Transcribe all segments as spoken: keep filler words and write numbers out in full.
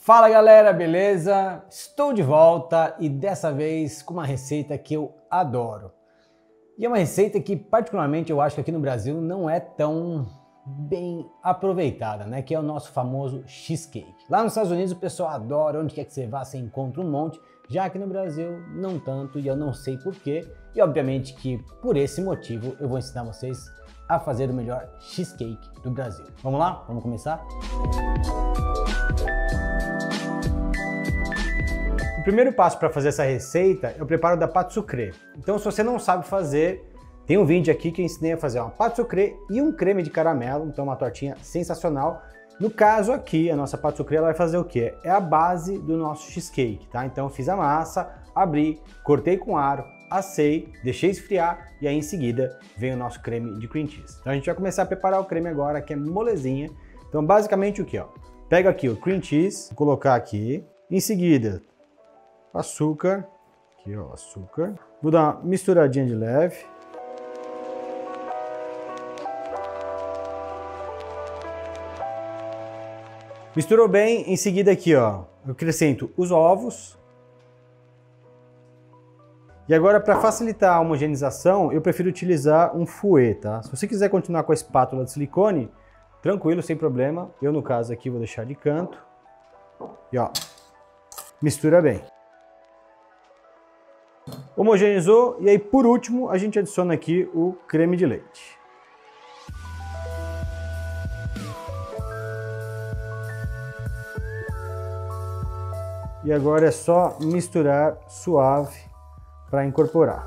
Fala galera, beleza? Estou de volta e dessa vez com uma receita que eu adoro. E é uma receita que particularmente eu acho que aqui no Brasil não é tão bem aproveitada, né? Que é o nosso famoso cheesecake. Lá nos Estados Unidos o pessoal adora, onde quer que você vá você encontra um monte. Já aqui no Brasil não tanto e eu não sei porquê. E obviamente que por esse motivo eu vou ensinar vocês a fazer o melhor cheesecake do Brasil. Vamos lá? Vamos começar? O primeiro passo para fazer essa receita é o preparo da pâte sucrée. Então, se você não sabe fazer, tem um vídeo aqui que eu ensinei a fazer uma pâte sucrée e um creme de caramelo, então uma tortinha sensacional. No caso aqui, a nossa pâte sucrée ela vai fazer o quê? É a base do nosso cheesecake, tá? Então eu fiz a massa, abri, cortei com aro, assei, deixei esfriar e aí em seguida vem o nosso creme de cream cheese. Então a gente vai começar a preparar o creme agora, que é molezinha. Então basicamente o que, ó? Pega aqui o cream cheese, vou colocar aqui, em seguida açúcar, aqui ó, açúcar. Vou dar uma misturadinha de leve. Misturou bem, em seguida aqui ó, eu acrescento os ovos. E agora para facilitar a homogeneização, eu prefiro utilizar um fouet, tá? Se você quiser continuar com a espátula de silicone, tranquilo, sem problema. Eu no caso aqui vou deixar de canto. E ó, mistura bem. Homogeneizou e aí por último a gente adiciona aqui o creme de leite. E agora é só misturar suave para incorporar.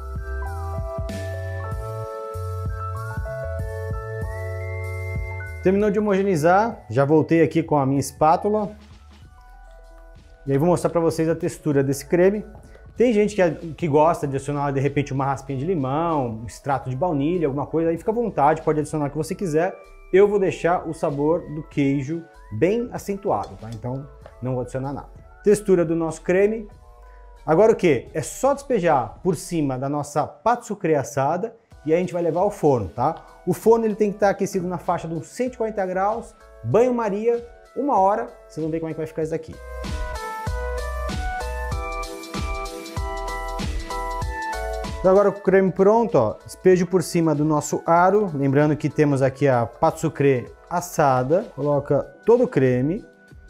Terminou de homogeneizar, já voltei aqui com a minha espátula. E aí vou mostrar para vocês a textura desse creme. Tem gente que, que gosta de adicionar de repente uma raspinha de limão, um extrato de baunilha, alguma coisa, aí fica à vontade, pode adicionar o que você quiser. Eu vou deixar o sabor do queijo bem acentuado, tá? Então não vou adicionar nada. Textura do nosso creme. Agora o que? É só despejar por cima da nossa pâte sucrée assada e aí a gente vai levar ao forno, tá? O forno ele tem que estar aquecido na faixa de uns cento e quarenta graus, banho-maria, uma hora, vocês vão ver como é que vai ficar isso aqui. Então agora com o creme pronto, ó, despejo por cima do nosso aro, lembrando que temos aqui a pâte sucrée assada, coloca todo o creme,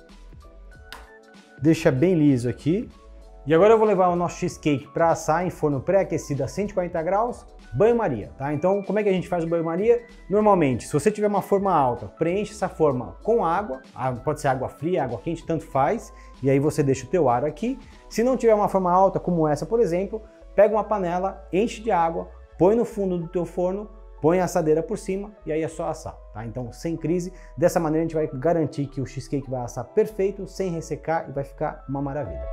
deixa bem liso aqui. E agora eu vou levar o nosso cheesecake para assar em forno pré-aquecido a cento e quarenta graus, banho-maria, tá? Então como é que a gente faz o banho-maria? Normalmente, se você tiver uma forma alta, preenche essa forma com água, pode ser água fria, água quente, tanto faz, e aí você deixa o teu aro aqui. Se não tiver uma forma alta, como essa, por exemplo, pega uma panela, enche de água, põe no fundo do teu forno, põe a assadeira por cima e aí é só assar, tá? Então, sem crise, dessa maneira a gente vai garantir que o cheesecake vai assar perfeito, sem ressecar e vai ficar uma maravilha.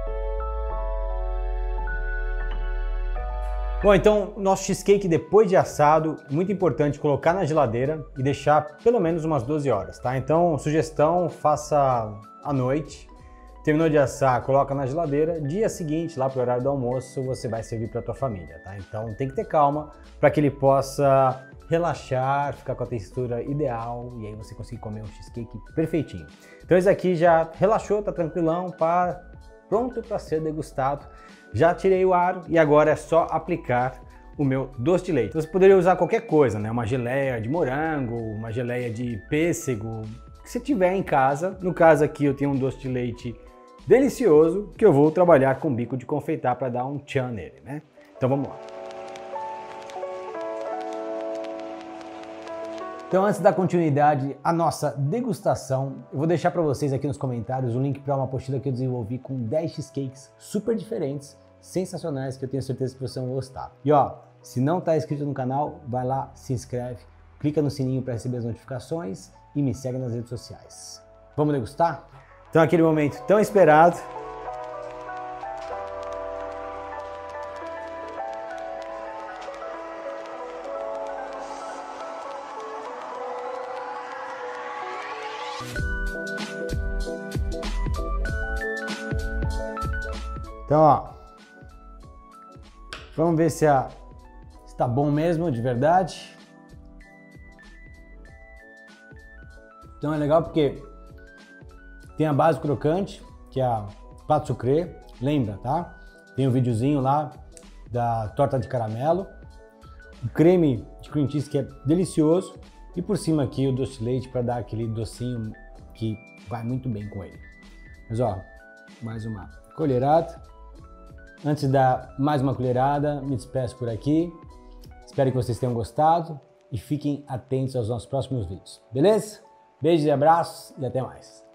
Bom, então, nosso cheesecake depois de assado, muito importante colocar na geladeira e deixar pelo menos umas doze horas, tá? Então, sugestão, faça à noite. Terminou de assar, coloca na geladeira, dia seguinte, lá para o horário do almoço, você vai servir para a tua família, tá? Então tem que ter calma para que ele possa relaxar, ficar com a textura ideal e aí você conseguir comer um cheesecake perfeitinho. Então esse aqui já relaxou, tá tranquilão, pá, pronto para ser degustado. Já tirei o aro e agora é só aplicar o meu doce de leite. Você poderia usar qualquer coisa, né? Uma geleia de morango, uma geleia de pêssego, que você tiver em casa. No caso aqui eu tenho um doce de leite delicioso que eu vou trabalhar com bico de confeitar para dar um tchan nele, né? Então vamos lá. Então antes da continuidade à nossa degustação, eu vou deixar para vocês aqui nos comentários o link para uma apostila que eu desenvolvi com dez cheesecakes super diferentes, sensacionais, que eu tenho certeza que vocês vão gostar. E ó, se não está inscrito no canal, vai lá, se inscreve, clica no sininho para receber as notificações e me segue nas redes sociais. Vamos degustar? Então aquele momento tão esperado. Então ó, vamos ver se a está bom mesmo de verdade. Então é legal porque tem a base crocante, que é a pâte sucrée, lembra, tá? Tem um videozinho lá da torta de caramelo, o creme de cream cheese que é delicioso e por cima aqui o doce de leite para dar aquele docinho que vai muito bem com ele. Mas ó, mais uma colherada. Antes de dar mais uma colherada, me despeço por aqui. Espero que vocês tenham gostado e fiquem atentos aos nossos próximos vídeos, beleza? Beijos e abraços e até mais.